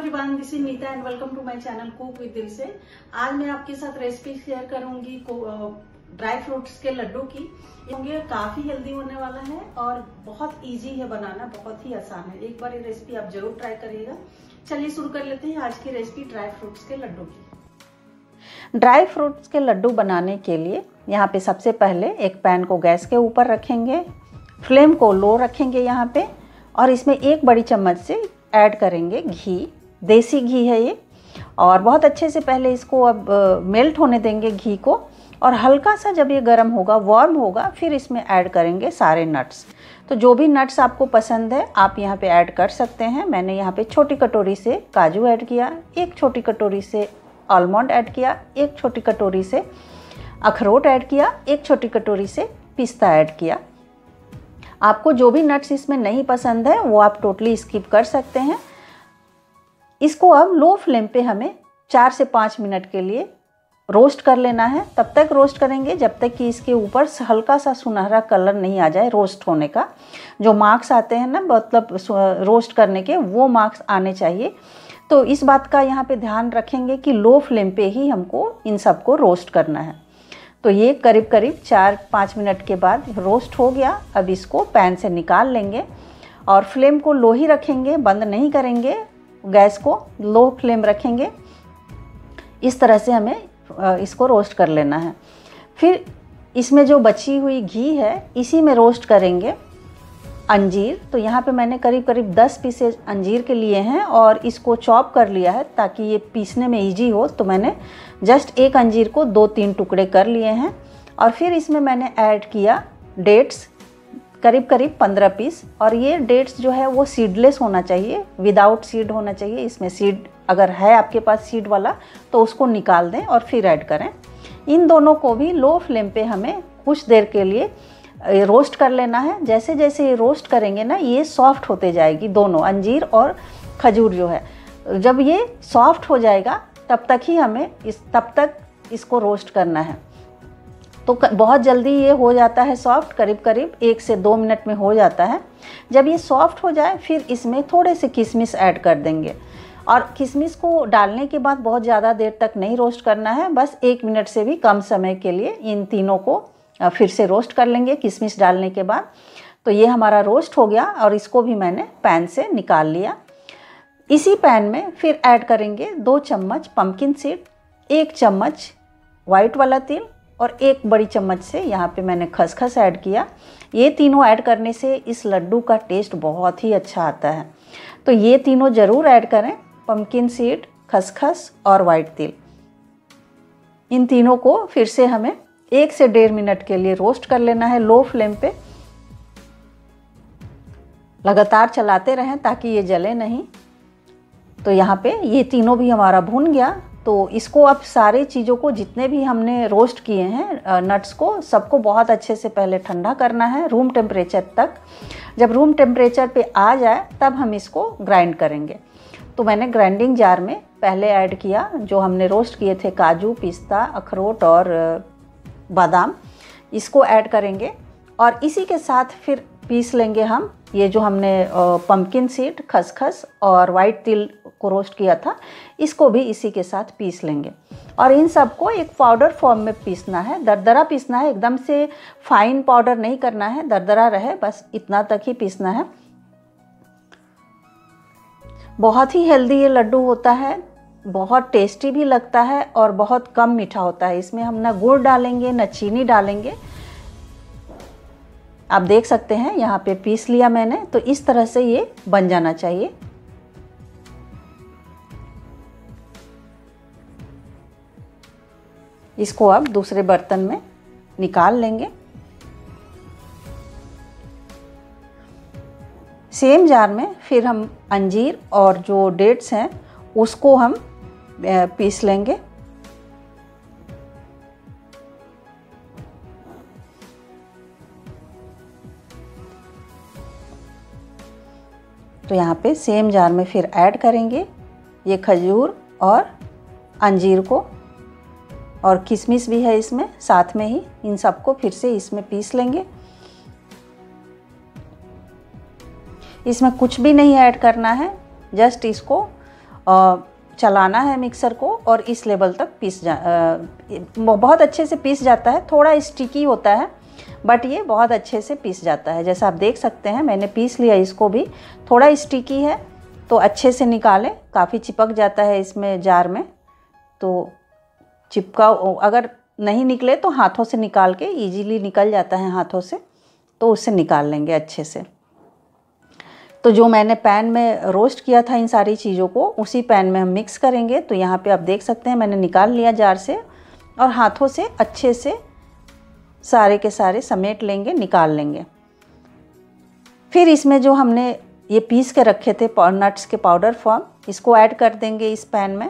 Everyone, this is Nita and welcome to my channel cook with दिल से। आज मैं आपके साथ रेसिपी शेयर करूंगी ड्राई फ्रूट्स के लड्डू की। ये काफी हेल्दी होने वाला है और बहुत इजी है बनाना, बहुत ही आसान है। एक बार ये रेसिपी आप जरूर ट्राई करिएगा। चलिए शुरू कर लेते हैं आज की रेसिपी ड्राई फ्रूट्स के लड्डू की। ड्राई फ्रूट्स के लड्डू बनाने के लिए यहाँ पे सबसे पहले एक पैन को गैस के ऊपर रखेंगे, फ्लेम को लो रखेंगे यहाँ पे, और इसमें एक बड़ी चम्मच से ऐड करेंगे घी। देसी घी है ये, और बहुत अच्छे से पहले इसको अब मेल्ट होने देंगे घी को, और हल्का सा जब ये गर्म होगा, वार्म होगा, फिर इसमें ऐड करेंगे सारे नट्स। तो जो भी नट्स आपको पसंद है आप यहाँ पे ऐड कर सकते हैं। मैंने यहाँ पे छोटी कटोरी से काजू ऐड किया, एक छोटी कटोरी से आलमंड ऐड किया, एक छोटी कटोरी से अखरोट ऐड किया, एक छोटी कटोरी से पिस्ता ऐड किया। आपको जो भी नट्स इसमें नहीं पसंद है वो आप टोटली स्किप कर सकते हैं। इसको अब लो फ्लेम पे हमें 4 से 5 मिनट के लिए रोस्ट कर लेना है। तब तक रोस्ट करेंगे जब तक कि इसके ऊपर हल्का सा सुनहरा कलर नहीं आ जाए। रोस्ट होने का जो मार्क्स आते हैं ना, मतलब रोस्ट करने के, वो मार्क्स आने चाहिए। तो इस बात का यहाँ पे ध्यान रखेंगे कि लो फ्लेम पे ही हमको इन सबको रोस्ट करना है। तो ये करीब 4-5 मिनट के बाद रोस्ट हो गया। अब इसको पैन से निकाल लेंगे और फ्लेम को लो ही रखेंगे, बंद नहीं करेंगे। गैस को लो फ्लेम रखेंगे। इस तरह से हमें इसको रोस्ट कर लेना है। फिर इसमें जो बची हुई घी है इसी में रोस्ट करेंगे अंजीर। तो यहाँ पे मैंने करीब 10 पीसेज अंजीर के लिए हैं और इसको चॉप कर लिया है ताकि ये पीसने में इजी हो। तो मैंने जस्ट एक अंजीर को 2-3 टुकड़े कर लिए हैं। और फिर इसमें मैंने ऐड किया डेट्स, करीब 15 पीस। और ये डेट्स जो है वो सीडलेस होना चाहिए, विदाउट सीड होना चाहिए। इसमें सीड अगर है आपके पास सीड वाला तो उसको निकाल दें और फिर ऐड करें। इन दोनों को भी लो फ्लेम पे हमें कुछ देर के लिए रोस्ट कर लेना है। जैसे जैसे ये रोस्ट करेंगे ना, ये सॉफ्ट होते जाएगी, दोनों अंजीर और खजूर जो है। जब ये सॉफ्ट हो जाएगा तब तक इसको रोस्ट करना है। तो बहुत जल्दी ये हो जाता है सॉफ्ट, करीब 1 से 2 मिनट में हो जाता है। जब ये सॉफ्ट हो जाए फिर इसमें थोड़े से किशमिश ऐड कर देंगे। और किशमिश को डालने के बाद बहुत ज़्यादा देर तक नहीं रोस्ट करना है, बस 1 मिनट से भी कम समय के लिए इन तीनों को फिर से रोस्ट कर लेंगे किशमिश डालने के बाद। तो ये हमारा रोस्ट हो गया और इसको भी मैंने पैन से निकाल लिया। इसी पैन में फिर ऐड करेंगे 2 चम्मच पम्पकिन सीड, 1 चम्मच वाइट वाला तिल, और 1 बड़ी चम्मच से यहाँ पे मैंने खसखस ऐड किया। ये तीनों ऐड करने से इस लड्डू का टेस्ट बहुत ही अच्छा आता है। तो ये तीनों ज़रूर ऐड करें, पम्पकिन सीड, खसखस और वाइट तिल। इन तीनों को फिर से हमें 1 से 1.5 मिनट के लिए रोस्ट कर लेना है लो फ्लेम पे। लगातार चलाते रहें ताकि ये जले नहीं। तो यहाँ पे ये तीनों भी हमारा भुन गया। तो इसको अब सारे चीज़ों को, जितने भी हमने रोस्ट किए हैं नट्स को, सबको बहुत अच्छे से पहले ठंडा करना है रूम टेम्परेचर तक। जब रूम टेम्परेचर पे आ जाए तब हम इसको ग्राइंड करेंगे। तो मैंने ग्राइंडिंग जार में पहले ऐड किया जो हमने रोस्ट किए थे काजू, पिस्ता, अखरोट और बादाम। इसको ऐड करेंगे और इसी के साथ फिर पीस लेंगे हम ये जो हमने पम्पकिन सीड, खसखस और वाइट तिल को रोस्ट किया था, इसको भी इसी के साथ पीस लेंगे। और इन सबको एक पाउडर फॉर्म में पीसना है, दरदरा पीसना है, एकदम से फाइन पाउडर नहीं करना है, दरदरा रहे, बस इतना तक ही पीसना है। बहुत ही हेल्दी ये लड्डू होता है, बहुत टेस्टी भी लगता है और बहुत कम मीठा होता है। इसमें हम ना गुड़ डालेंगे ना चीनी डालेंगे। आप देख सकते हैं यहाँ पे पीस लिया मैंने। तो इस तरह से ये बन जाना चाहिए। इसको अब दूसरे बर्तन में निकाल लेंगे। सेम जार में फिर हम अंजीर और जो डेट्स हैं उसको हम पीस लेंगे। तो यहाँ पे सेम जार में फिर ऐड करेंगे ये खजूर और अंजीर को, और किशमिश भी है इसमें साथ में ही। इन सबको फिर से इसमें पीस लेंगे। इसमें कुछ भी नहीं ऐड करना है, जस्ट इसको चलाना है मिक्सर को और इस लेवल तक बहुत अच्छे से पीस जाता है। थोड़ा स्टिकी होता है बट ये बहुत अच्छे से पीस जाता है। जैसा आप देख सकते हैं मैंने पीस लिया इसको भी। थोड़ा स्टिकी है तो अच्छे से निकालें, काफ़ी चिपक जाता है इसमें जार में, तो अगर नहीं निकले तो हाथों से निकाल के, इजीली निकल जाता है हाथों से, तो उससे निकाल लेंगे अच्छे से। तो जो मैंने पैन में रोस्ट किया था इन सारी चीज़ों को, उसी पैन में हम मिक्स करेंगे। तो यहाँ पे आप देख सकते हैं मैंने निकाल लिया जार से और हाथों से अच्छे से सारे के सारे समेट लेंगे, निकाल लेंगे। फिर इसमें जो हमने ये पीस के रखे थे नट्स के पाउडर फॉर्म, इसको ऐड कर देंगे इस पैन में।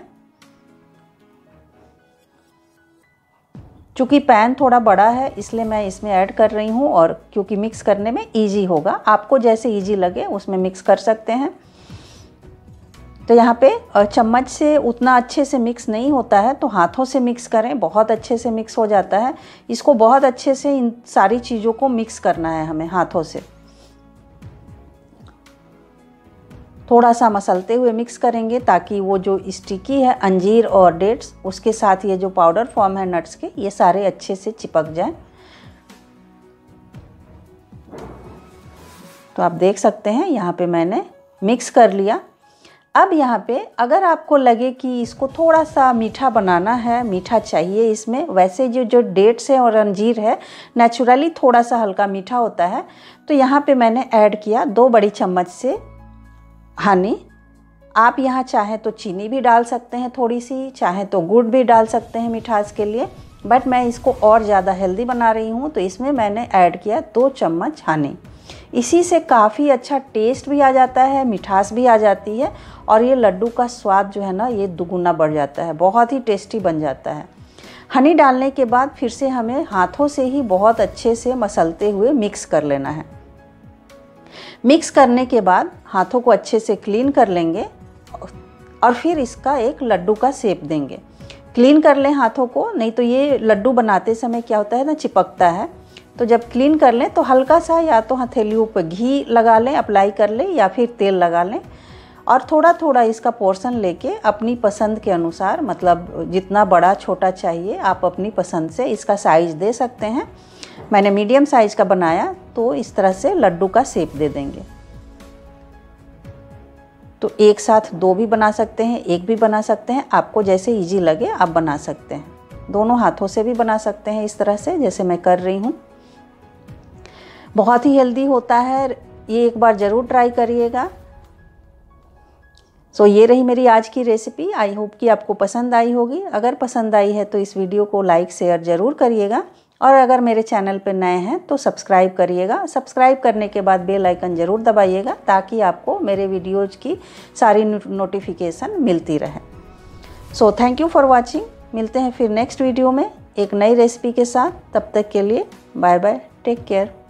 चूँकि पैन थोड़ा बड़ा है इसलिए मैं इसमें ऐड कर रही हूँ, और क्योंकि मिक्स करने में इजी होगा, आपको जैसे इजी लगे उसमें मिक्स कर सकते हैं। तो यहाँ पे चम्मच से उतना अच्छे से मिक्स नहीं होता है तो हाथों से मिक्स करें, बहुत अच्छे से मिक्स हो जाता है। इसको बहुत अच्छे से इन सारी चीज़ों को मिक्स करना है हमें हाथों से। थोड़ा सा मसलते हुए मिक्स करेंगे ताकि वो जो स्टिकी है अंजीर और डेट्स, उसके साथ ये जो पाउडर फॉर्म है नट्स के, ये सारे अच्छे से चिपक जाएं। तो आप देख सकते हैं यहाँ पे मैंने मिक्स कर लिया। अब यहाँ पे अगर आपको लगे कि इसको थोड़ा सा मीठा बनाना है, मीठा चाहिए इसमें, वैसे जो डेट्स है और अंजीर है नेचुरली थोड़ा सा हल्का मीठा होता है, तो यहाँ पे मैंने ऐड किया 2 बड़ी चम्मच से हनी। आप यहाँ चाहें तो चीनी भी डाल सकते हैं थोड़ी सी, चाहें तो गुड़ भी डाल सकते हैं मिठास के लिए, बट मैं इसको और ज़्यादा हेल्दी बना रही हूँ तो इसमें मैंने ऐड किया 2 चम्मच हनी। इसी से काफ़ी अच्छा टेस्ट भी आ जाता है, मिठास भी आ जाती है, और ये लड्डू का स्वाद जो है ना ये दुगुना बढ़ जाता है, बहुत ही टेस्टी बन जाता है। हनी डालने के बाद फिर से हमें हाथों से ही बहुत अच्छे से मसलते हुए मिक्स कर लेना है। मिक्स करने के बाद हाथों को अच्छे से क्लीन कर लेंगे और फिर इसका एक लड्डू का शेप देंगे। क्लीन कर लें हाथों को, नहीं तो ये लड्डू बनाते समय क्या होता है ना, चिपकता है। तो जब क्लीन कर लें तो हल्का सा या तो हथेलियों पर घी लगा लें, अप्लाई कर लें, या फिर तेल लगा लें, और थोड़ा थोड़ा इसका पोर्शन लेके अपनी पसंद के अनुसार, मतलब जितना बड़ा छोटा चाहिए आप अपनी पसंद से इसका साइज़ दे सकते हैं। मैंने मीडियम साइज़ का बनाया तो इस तरह से लड्डू का शेप दे देंगे। तो एक साथ 2 भी बना सकते हैं, 1 भी बना सकते हैं, आपको जैसे इजी लगे आप बना सकते हैं। दोनों हाथों से भी बना सकते हैं इस तरह से जैसे मैं कर रही हूँ। बहुत ही हेल्दी होता है, ये एक बार ज़रूर ट्राई करिएगा। सो ये रही मेरी आज की रेसिपी। आई होप कि आपको पसंद आई होगी। अगर पसंद आई है तो इस वीडियो को लाइक शेयर ज़रूर करिएगा, और अगर मेरे चैनल पर नए हैं तो सब्सक्राइब करिएगा। सब्सक्राइब करने के बाद बेल आइकन ज़रूर दबाइएगा ताकि आपको मेरे वीडियोज़ की सारी नोटिफिकेशन मिलती रहे। So thank you for watching. मिलते हैं फिर नेक्स्ट वीडियो में एक नई रेसिपी के साथ। तब तक के लिए बाय बाय, टेक केयर।